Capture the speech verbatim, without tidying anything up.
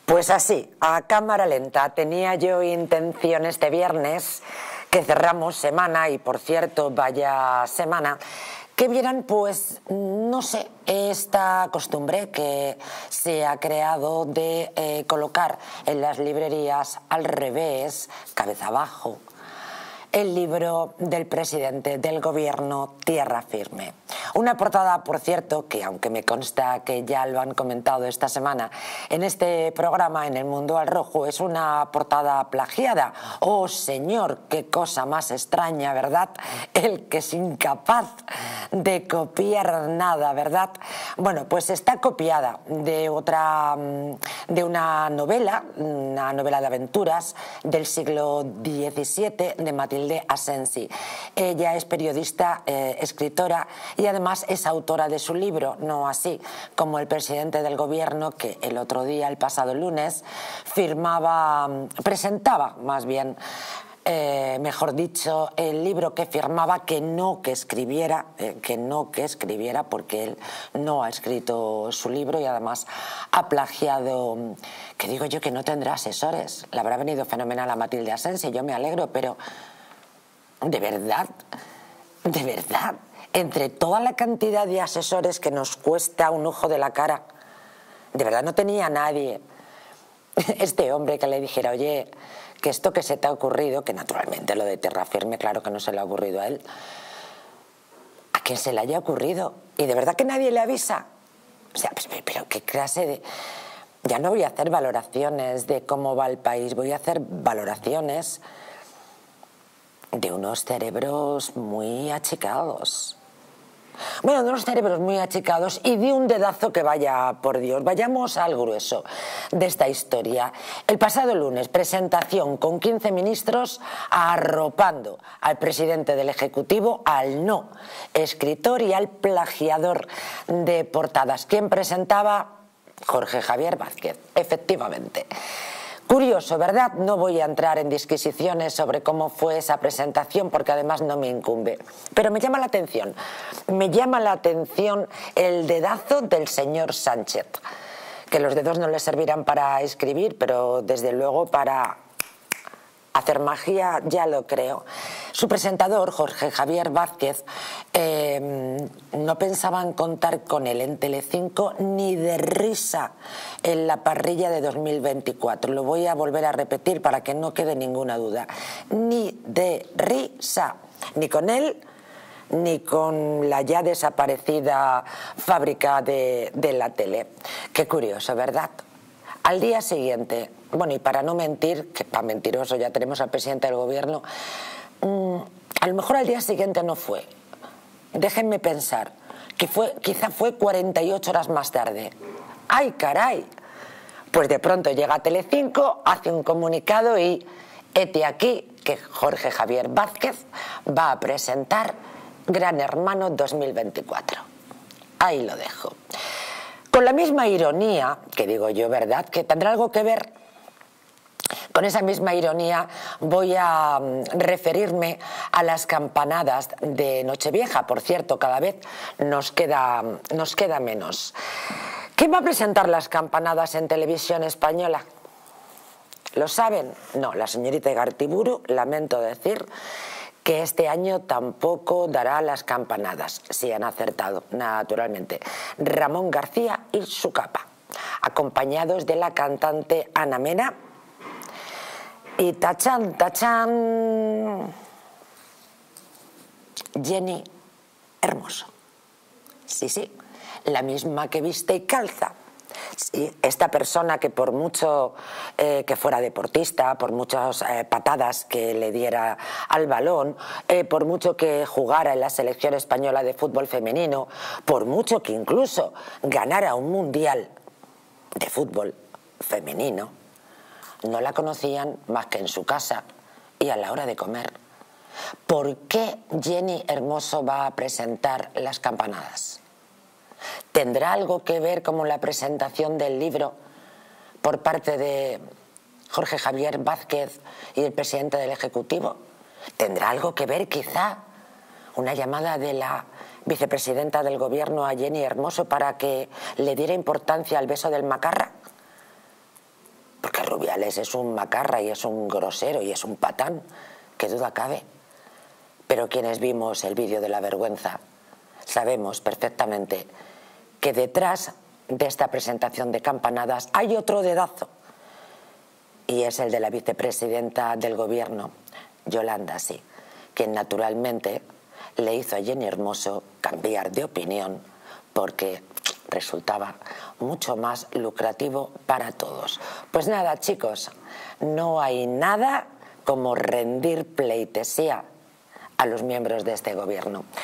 Pues así, a cámara lenta, tenía yo intención este viernes, que cerramos semana, y por cierto, vaya semana, que vieran, pues, no sé, esta costumbre que se ha creado de eh, colocar en las librerías al revés, cabeza abajo, el libro del presidente del gobierno, Tierra Firme. Una portada, por cierto, que aunque me consta que ya lo han comentado esta semana en este programa, en El Mundo al Rojo, es una portada plagiada. ¡Oh, señor! ¡Qué cosa más extraña!, ¿verdad? El que es incapaz de copiar nada, ¿verdad? Bueno, pues está copiada de otra, de una novela, una novela de aventuras del siglo diecisiete de Matilde Asensi. Ella es periodista, eh, escritora y además es autora de su libro, no así como el presidente del gobierno, que el otro día, el pasado lunes, firmaba, presentaba más bien, Eh, mejor dicho, el libro que firmaba, que no que escribiera, eh, que no que escribiera, porque él no ha escrito su libro y además ha plagiado, que digo yo que no tendrá asesores. Le habrá venido fenomenal a Matilde Asensi, yo me alegro, pero de verdad, de verdad, entre toda la cantidad de asesores que nos cuesta un ojo de la cara, de verdad no tenía nadie, este hombre, que le dijera, oye, que esto que se te ha ocurrido, que naturalmente lo de Tierra Firme, claro que no se le ha ocurrido a él, a quien se le haya ocurrido, y de verdad que nadie le avisa. O sea, pues, pero qué clase de... Ya no voy a hacer valoraciones de cómo va el país, voy a hacer valoraciones de unos cerebros muy achicados. Bueno, de unos cerebros muy achicados y de un dedazo que vaya, por Dios. Vayamos al grueso de esta historia. El pasado lunes, presentación con quince ministros arropando al presidente del Ejecutivo, al no escritor y al plagiador de portadas. ¿Quién presentaba? Jorge Javier Vázquez, efectivamente. Curioso, ¿verdad? No voy a entrar en disquisiciones sobre cómo fue esa presentación porque además no me incumbe. Pero me llama la atención, me llama la atención el dedazo del señor Sánchez. Que los dedos no le servirán para escribir, pero desde luego para hacer magia ya lo creo. Su presentador, Jorge Javier Vázquez, eh, no pensaban contar con él en Telecinco ni de risa en la parrilla de dos mil veinticuatro. Lo voy a volver a repetir para que no quede ninguna duda. Ni de risa, ni con él, ni con la ya desaparecida fábrica de, de la tele. Qué curioso, ¿verdad? Al día siguiente, bueno, y para no mentir, que para mentiroso ya tenemos al presidente del gobierno, mmm, a lo mejor al día siguiente no fue. Déjenme pensar, que fue, quizá fue cuarenta y ocho horas más tarde. ¡Ay, caray! Pues de pronto llega a Telecinco, hace un comunicado y hete aquí que Jorge Javier Vázquez va a presentar Gran Hermano dos mil veinticuatro. Ahí lo dejo. Con la misma ironía, que digo yo, ¿verdad?, que tendrá algo que ver, con esa misma ironía voy a referirme a las campanadas de Nochevieja. Por cierto, cada vez nos queda, nos queda menos. ¿Quién va a presentar las campanadas en Televisión Española? ¿Lo saben? No, la señorita Igartiburu, lamento decir que este año tampoco dará las campanadas. Sí, han acertado, naturalmente. Ramón García y su capa, acompañados de la cantante Ana Mena y tachán, tachán, Jenny Hermoso. Sí, sí, la misma que viste y calza. Sí, esta persona que por mucho eh, que fuera deportista, por muchas eh, patadas que le diera al balón, eh, por mucho que jugara en la selección española de fútbol femenino, por mucho que incluso ganara un mundial de fútbol femenino, no la conocían más que en su casa y a la hora de comer. ¿Por qué Jenny Hermoso va a presentar las campanadas? ¿Tendrá algo que ver con la presentación del libro por parte de Jorge Javier Vázquez y el presidente del Ejecutivo? ¿Tendrá algo que ver, quizá, una llamada de la vicepresidenta del gobierno a Jenny Hermoso para que le diera importancia al beso del macarra? Porque Rubiales es un macarra y es un grosero y es un patán, qué duda cabe. Pero quienes vimos el vídeo de la vergüenza sabemos perfectamente que detrás de esta presentación de campanadas hay otro dedazo, y es el de la vicepresidenta del gobierno, Yolanda, sí, quien naturalmente le hizo a Jenny Hermoso cambiar de opinión porque resultaba mucho más lucrativo para todos. Pues nada, chicos, no hay nada como rendir pleitesía a los miembros de este gobierno.